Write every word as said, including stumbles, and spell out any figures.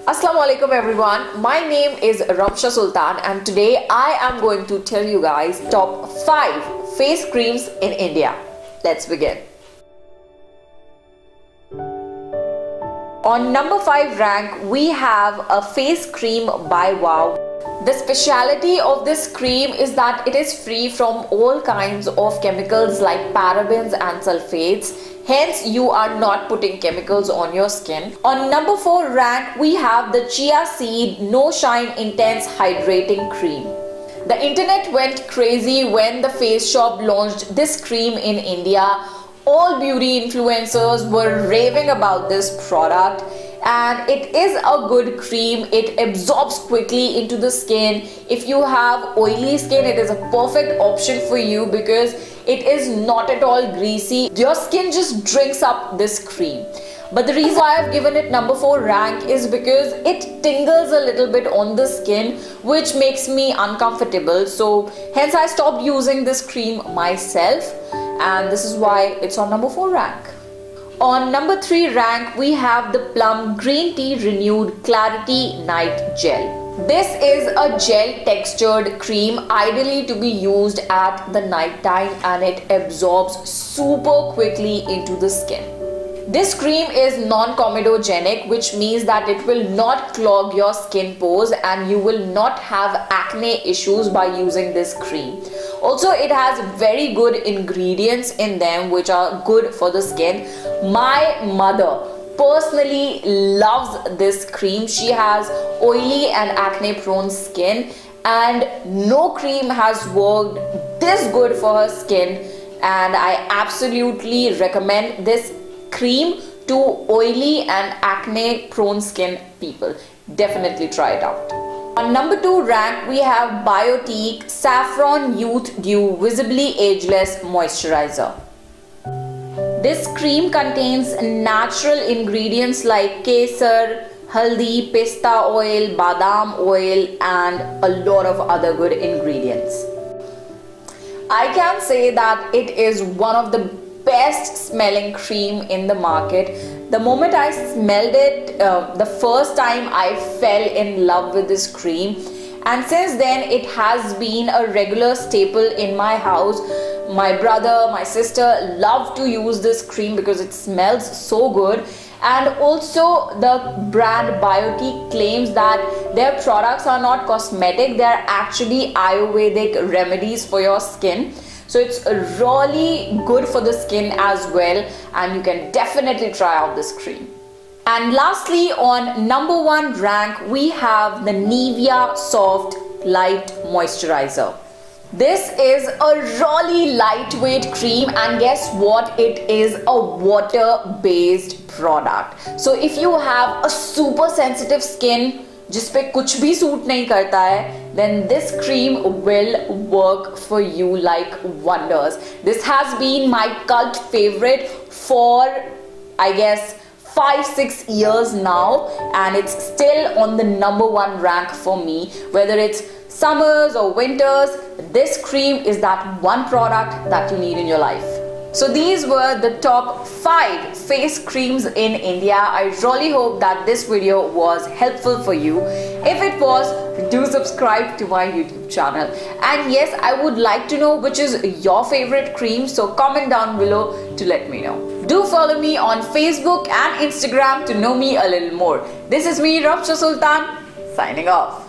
Assalamu alaikum everyone. My name is Ramsha Sultan and today I am going to tell you guys top five face creams in India. Let's begin. On number five rank we have a face cream by Wow. The speciality of this cream is that it is free from all kinds of chemicals like parabens and sulfates. Hence, you are not putting chemicals on your skin. On number four rank, we have the Chia Seed No Shine Intense Hydrating Cream. The internet went crazy when the Face Shop launched this cream in India. All beauty influencers were raving about this product. And it is a good cream. It absorbs quickly into the skin. If you have oily skin, it is a perfect option for you because it is not at all greasy. Your skin just drinks up this cream. But the reason why I've given it number four rank is because it tingles a little bit on the skin, which makes me uncomfortable. So hence I stopped using this cream myself, and this is why it's on number four rank. On number three rank, we have the Plum Green Tea Renewed Clarity Night Gel. This is a gel textured cream ideally to be used at the night time, and it absorbs super quickly into the skin. This cream is non-comedogenic, which means that it will not clog your skin pores and you will not have acne issues by using this cream. Also, it has very good ingredients in them which are good for the skin. My mother personally loves this cream. She has oily and acne prone skin, and no cream has worked this good for her skin, and I absolutely recommend this cream to oily and acne prone skin people. Definitely try it out. On number two rank, we have Biotique Saffron Youth Dew Visibly Ageless Moisturizer. This cream contains natural ingredients like kesar, haldi, pista oil, badam oil, and a lot of other good ingredients. I can say that it is one of the best smelling cream in the market. The moment I smelled it, uh, the first time I fell in love with this cream, and since then it has been a regular staple in my house. My brother, my sister love to use this cream because it smells so good. And also the brand Biotique claims that their products are not cosmetic, they are actually Ayurvedic remedies for your skin. So it's really good for the skin as well, and you can definitely try out this cream. And lastly, on number one rank, we have the Nivea Soft Light Moisturizer. This is a really lightweight cream, and guess what? It is a water-based product. So if you have a super sensitive skin जिस पे कुछ भी suit नहीं करता है, then this cream will work for you like wonders. This has been my cult favorite for, I guess, five six years now, and it's still on the number one rank for me. Whether it's summers or winters, this cream is that one product that you need in your life. So these were the top five face creams in India. I really hope that this video was helpful for you. If it was, do subscribe to my YouTube channel. And yes, I would like to know which is your favorite cream, so comment down below to let me know. Do follow me on Facebook and Instagram to know me a little more. This is me, Ramsha Sultan, signing off.